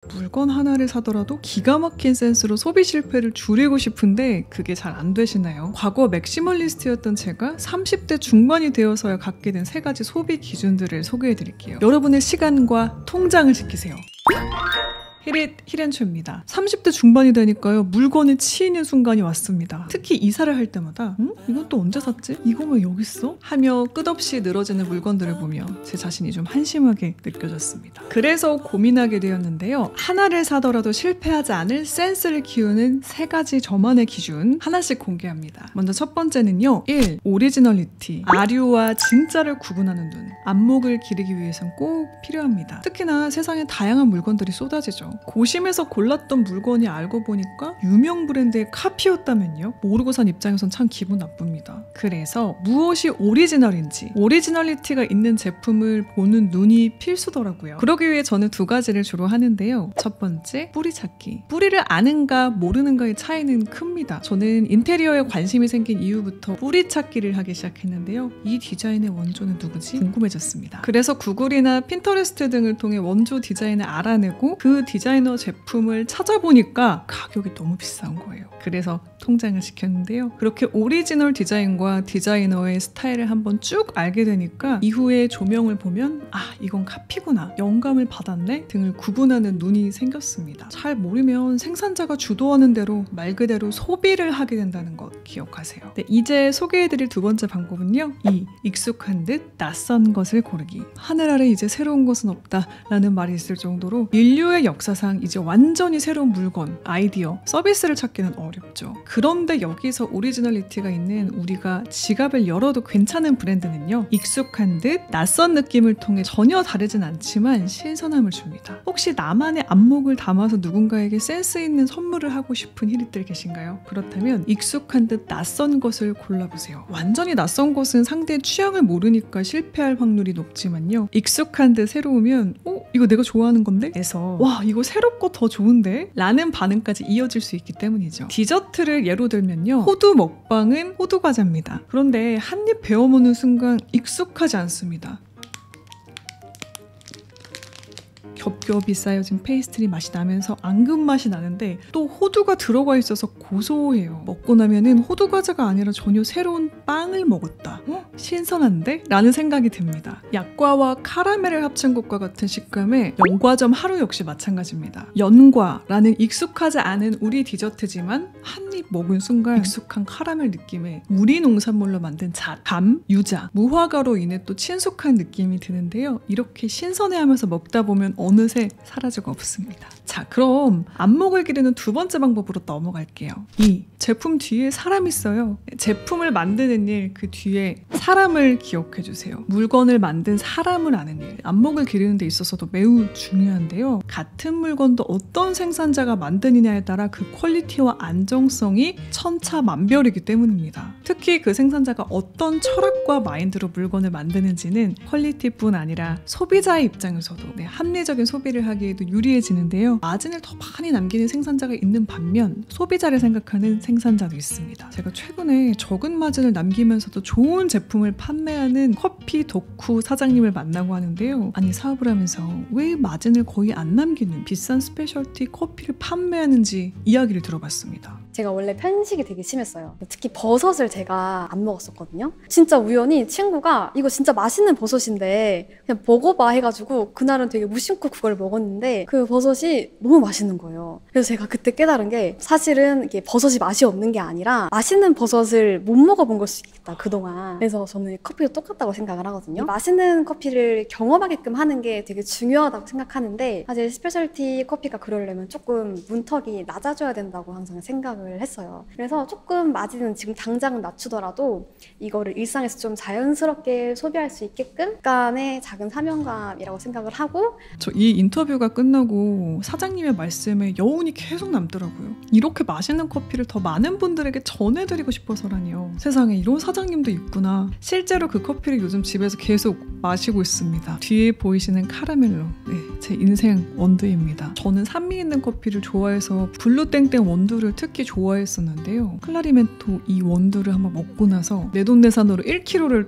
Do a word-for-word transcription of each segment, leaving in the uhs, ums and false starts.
물건 하나를 사더라도 기가 막힌 센스로 소비 실패를 줄이고 싶은데 그게 잘 안 되시나요? 과거 맥시멀리스트였던 제가 삼십 대 중반이 되어서야 갖게 된 세 가지 소비 기준들을 소개해드릴게요. 여러분의 시간과 통장을 지키세요. 히릿 히렌초입니다. 삼십 대 중반이 되니까요. 물건에 치이는 순간이 왔습니다. 특히 이사를 할 때마다 응? 이건 또 언제 샀지? 이거 왜 여기 있어? 하며 끝없이 늘어지는 물건들을 보며 제 자신이 좀 한심하게 느껴졌습니다. 그래서 고민하게 되었는데요. 하나를 사더라도 실패하지 않을 센스를 키우는 세 가지 저만의 기준 하나씩 공개합니다. 먼저 첫 번째는요. 일. 오리지널리티. 아류와 진짜를 구분하는 눈. 안목을 기르기 위해선 꼭 필요합니다. 특히나 세상에 다양한 물건들이 쏟아지죠. 고심해서 골랐던 물건이 알고 보니까 유명 브랜드의 카피였다면요? 모르고 산 입장에선 참 기분 나쁩니다. 그래서 무엇이 오리지널인지, 오리지널리티가 있는 제품을 보는 눈이 필수더라고요. 그러기 위해 저는 두 가지를 주로 하는데요. 첫 번째, 뿌리 찾기. 뿌리를 아는가 모르는가의 차이는 큽니다. 저는 인테리어에 관심이 생긴 이후부터 뿌리 찾기를 하기 시작했는데요. 이 디자인의 원조는 누구지? 궁금해졌습니다. 그래서 구글이나 핀터레스트 등을 통해 원조 디자인을 알아내고 그 디자이너 제품을 찾아보니까 가격이 너무 비싼 거예요. 그래서 통장을 시켰는데요. 그렇게 오리지널 디자인과 디자이너의 스타일을 한번 쭉 알게 되니까 이후에 조명을 보면 아 이건 카피구나, 영감을 받았네 등을 구분하는 눈이 생겼습니다. 잘 모르면 생산자가 주도하는 대로 말 그대로 소비를 하게 된다는 것 기억하세요. 네, 이제 소개해드릴 두 번째 방법은요. 이 익숙한 듯 낯선 것을 고르기. 하늘 아래 이제 새로운 것은 없다 라는 말이 있을 정도로 인류의 역사상 이제 완전히 새로운 물건, 아이디어, 서비스를 찾기는 어렵죠. 그런데 여기서 오리지널리티가 있는 우리가 지갑을 열어도 괜찮은 브랜드는요. 익숙한 듯 낯선 느낌을 통해 전혀 다르진 않지만 신선함을 줍니다. 혹시 나만의 안목을 담아서 누군가에게 센스 있는 선물을 하고 싶은 히릿들 계신가요? 그렇다면 익숙한 듯 낯선 것을 골라보세요. 완전히 낯선 것은 상대의 취향을 모르니까 실패할 확률이 높지만요. 익숙한 듯 새로우면 어? 이거 내가 좋아하는 건데? 에서 와 이거 새롭고 더 좋은데? 라는 반응까지 이어질 수 있기 때문이죠. 디저트를 예로 들면요. 호두 먹방은 호두 과자입니다. 그런데 한 입 베어무는 순간 익숙하지 않습니다. 겹겹이 쌓여진 페이스트리 맛이 나면서 앙금 맛이 나는데 또 호두가 들어가 있어서 고소해요. 먹고 나면은 호두 과자가 아니라 전혀 새로운 빵을 먹었다. 어? 신선한데? 라는 생각이 듭니다. 약과와 카라멜을 합친 것과 같은 식감에 연과점 하루 역시 마찬가지입니다. 연과라는 익숙하지 않은 우리 디저트지만 한 입 먹은 순간 익숙한 카라멜 느낌에 우리 농산물로 만든 잣, 감, 유자, 무화과로 인해 또 친숙한 느낌이 드는데요. 이렇게 신선해하면서 먹다 보면 어느새 사라지고 없습니다. 자, 그럼 안목을 기르는 두 번째 방법으로 넘어갈게요. 이 제품 뒤에 사람이 있어요. 제품을 만드는 일, 그 뒤에 사람을 기억해주세요. 물건을 만든 사람을 아는 일, 안목을 기르는 데 있어서도 매우 중요한데요. 같은 물건도 어떤 생산자가 만드느냐에 따라 그 퀄리티와 안정성이 천차만별이기 때문입니다. 특히 그 생산자가 어떤 철학과 마인드로 물건을 만드는지는 퀄리티뿐 아니라 소비자의 입장에서도 네, 합리적인 소비를 하기에도 유리해지는데요. 마진을 더 많이 남기는 생산자가 있는 반면 소비자를 생각하는 생산자도 있습니다. 제가 최근에 적은 마진을 남기면서도 좋은 제품을 판매하는 커피 덕후 사장님을 만나고 하는데요. 아니 사업을 하면서 왜 마진을 거의 안 남기는 비싼 스페셜티 커피를 판매하는지 이야기를 들어봤습니다. 제가 원래 편식이 되게 심했어요. 특히 버섯을 제가 안 먹었었거든요. 진짜 우연히 친구가 이거 진짜 맛있는 버섯인데 그냥 먹어봐 해가지고 그날은 되게 무심코 그걸 먹었는데 그 버섯이 너무 맛있는 거예요. 그래서 제가 그때 깨달은 게 사실은 이게 버섯이 맛이 없는 게 아니라 맛있는 버섯을 못 먹어본 걸 수 있겠다 그동안. 그래서 저는 커피도 똑같다고 생각을 하거든요. 맛있는 커피를 경험하게끔 하는 게 되게 중요하다고 생각하는데 사실 스페셜티 커피가 그러려면 조금 문턱이 낮아져야 된다고 항상 생각을 했어요. 그래서 조금 마진은 지금 당장은 낮추더라도 이거를 일상에서 좀 자연스럽게 소비할 수 있게끔 약간의 작은 사명감이라고 생각을 하고. 저 이 인터뷰가 끝나고 사장님의 말씀에 여운이 계속 남더라고요. 이렇게 맛있는 커피를 더 많은 분들에게 전해드리고 싶어서라니요. 세상에 이런 사장님도 있구나. 실제로 그 커피를 요즘 집에서 계속 마시고 있습니다. 뒤에 보이시는 카라멜로, 네, 제 인생 원두입니다. 저는 산미 있는 커피를 좋아해서 블루땡땡 원두를 특히 좋아했었는데요. 클라리멘토 이 원두를 한번 먹고 나서 내돈내산으로 일 킬로그램를 또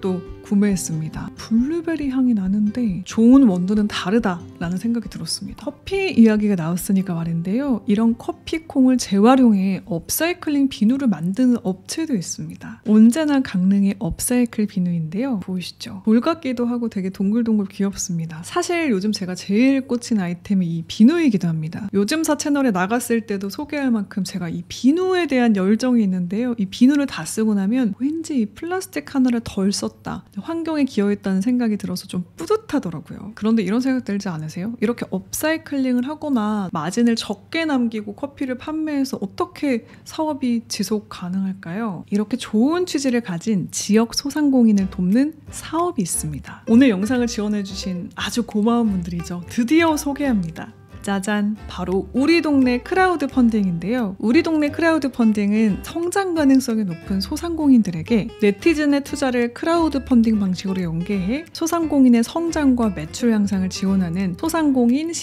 구매했습니다. 블루베리 향이 나는데 좋은 원두는 다르다라는 생각이 들었습니다. 커피 이야기가 나왔으니까 말인데요. 이런 커피콩을 재활용해 업사이클링 비누를 만드는 업체도 있습니다. 언제나 강릉의 업사이클 비누인데요. 보이시죠? 돌 같기도 하고 되게 동글동글 귀엽습니다. 사실 요즘 제가 제일 꽂힌 아이템이 이 비누이기도 합니다. 요즘사 채널에 나갔을 때도 소개할 만큼 제가 이 비누에 대한 열정이 있는데요. 이 비누를 다 쓰고 나면 왠지 이 플라스틱 하나를 덜 썼다, 환경에 기여했다는 생각이 들어서 좀 뿌듯하더라고요. 그런데 이런 생각 들지 않으세요? 이렇게 업사이클링을 하거나 마진을 적게 남기고 커피를 판매해서 어떻게 사업이 지속 가능할까요? 이렇게 좋은 취지를 가진 지역 소상공인을 돕는 사업이 있습니다. 오늘 영상을 지원해주신 아주 고마운 분들이죠. 드디어 소개합니다. 짜잔! 바로 우리 동네 크라우드 펀딩인데요. 우리 동네 크라우드 펀딩은 성장 가능성이 높은 소상공인들에게 네티즌의 투자를 크라우드 펀딩 방식으로 연계해 소상공인의 성장과 매출 향상을 지원하는 소상공인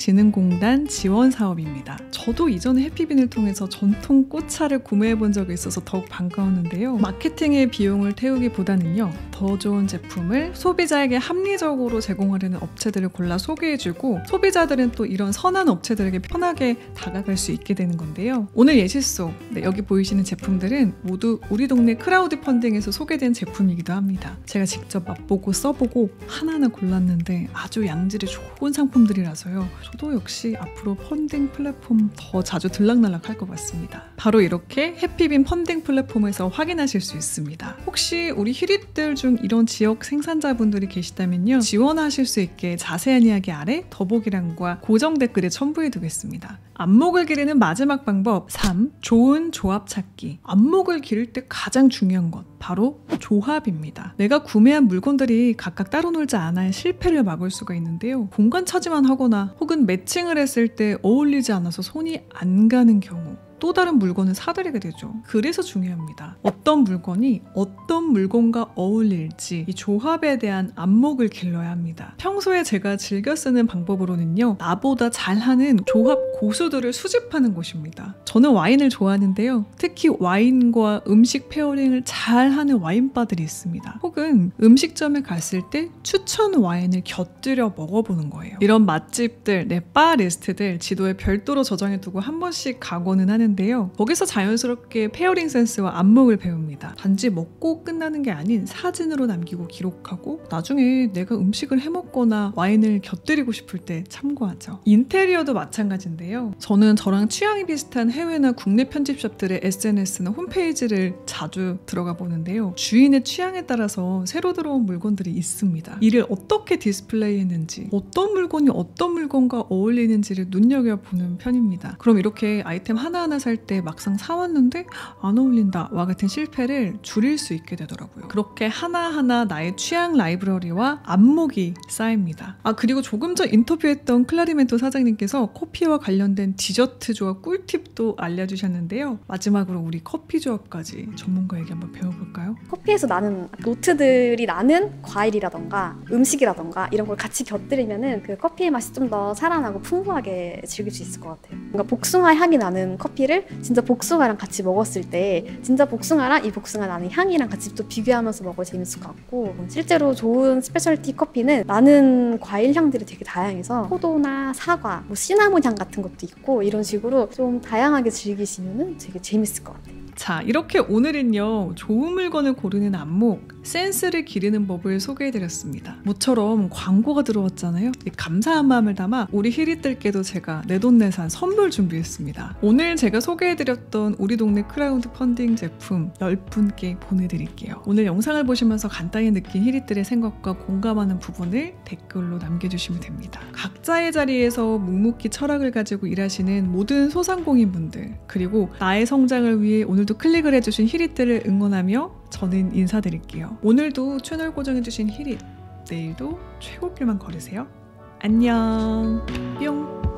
시장진흥공단 지원 사업입니다. 저도 이전에 해피빈을 통해서 전통 꽃차를 구매해 본 적이 있어서 더욱 반가웠는데요. 마케팅의 비용을 태우기보다는요, 더 좋은 제품을 소비자에게 합리적으로 제공하려는 업체들을 골라 소개해주고, 소비자들은 또 이런 선한 업체들에게 편하게 다가갈 수 있게 되는 건데요. 오늘 예시 속 네, 여기 보이시는 제품들은 모두 우리 동네 크라우드 펀딩에서 소개된 제품이기도 합니다. 제가 직접 맛보고 써보고 하나하나 골랐는데 아주 양질이 좋은 상품들이라서요. 저도 역시 앞으로 펀딩 플랫폼 더 자주 들락날락 할 것 같습니다. 바로 이렇게 해피빈 펀딩 플랫폼에서 확인하실 수 있습니다. 혹시 우리 히릿들 중 이런 지역 생산자분들이 계시다면요, 지원하실 수 있게 자세한 이야기 아래 더보기란과 고정 댓글에 첨부해 두겠습니다. 안목을 기르는 마지막 방법 삼. 좋은 조합 찾기. 안목을 기를 때 가장 중요한 것, 바로 조합입니다. 내가 구매한 물건들이 각각 따로 놀지 않아야 실패를 막을 수가 있는데요. 공간 차지만 하거나 혹은 매칭을 했을 때 어울리지 않아서 손이 안 가는 경우, 또 다른 물건을 사들이게 되죠. 그래서 중요합니다. 어떤 물건이 어떤 물건과 어울릴지 이 조합에 대한 안목을 길러야 합니다. 평소에 제가 즐겨 쓰는 방법으로는요, 나보다 잘하는 조합 고수들을 수집하는 곳입니다. 저는 와인을 좋아하는데요. 특히 와인과 음식 페어링을 잘하는 와인바들이 있습니다. 혹은 음식점에 갔을 때 추천 와인을 곁들여 먹어보는 거예요. 이런 맛집들, 내 바 리스트들 지도에 별도로 저장해두고 한 번씩 가고는 하는 데요. 거기서 자연스럽게 페어링 센스와 안목을 배웁니다. 단지 먹고 끝나는 게 아닌 사진으로 남기고 기록하고 나중에 내가 음식을 해먹거나 와인을 곁들이고 싶을 때 참고하죠. 인테리어도 마찬가지인데요. 저는 저랑 취향이 비슷한 해외나 국내 편집샵들의 에스엔에스나 홈페이지를 자주 들어가 보는데요. 주인의 취향에 따라서 새로 들어온 물건들이 있습니다. 이를 어떻게 디스플레이 했는지, 어떤 물건이 어떤 물건과 어울리는지를 눈여겨보는 편입니다. 그럼 이렇게 아이템 하나하나 살 때 막상 사왔는데 안 어울린다 와 같은 실패를 줄일 수 있게 되더라고요. 그렇게 하나하나 나의 취향 라이브러리와 안목이 쌓입니다. 아, 그리고 조금 전 인터뷰했던 클라리멘토 사장님께서 커피와 관련된 디저트 조합 꿀팁도 알려주셨는데요. 마지막으로 우리 커피 조합까지 전문가에게 한번 배워볼까요? 커피에서 나는 노트들이 나는 과일이라던가 음식이라던가 이런 걸 같이 곁들이면은 그 커피의 맛이 좀 더 살아나고 풍부하게 즐길 수 있을 것 같아요. 뭔가 복숭아 향이 나는 커피를 진짜 복숭아랑 같이 먹었을 때 진짜 복숭아랑 이 복숭아 나는 향이랑 같이 또 비교하면서 먹어도 재밌을 것 같고, 실제로 좋은 스페셜티 커피는 나는 과일 향들이 되게 다양해서 포도나 사과, 뭐 시나몬 향 같은 것도 있고 이런 식으로 좀 다양하게 즐기시면 되게 재밌을 것 같아요. 자, 이렇게 오늘은요, 좋은 물건을 고르는 안목, 센스를 기르는 법을 소개해드렸습니다. 모처럼 광고가 들어왔잖아요. 감사한 마음을 담아 우리 히릿들께도 제가 내돈내산 선물 준비했습니다. 오늘 제가 소개해드렸던 우리 동네 크라우드 펀딩 제품 열 분께 보내드릴게요. 오늘 영상을 보시면서 간단히 느낀 히릿들의 생각과 공감하는 부분을 댓글로 남겨주시면 됩니다. 각자의 자리에서 묵묵히 철학을 가지고 일하시는 모든 소상공인분들, 그리고 나의 성장을 위해 오늘도 클릭을 해주신 히릿들을 응원하며 저는 인사드릴게요. 오늘도 채널 고정해주신 히릿, 내일도 최고길만 걸으세요. 안녕. 뿅.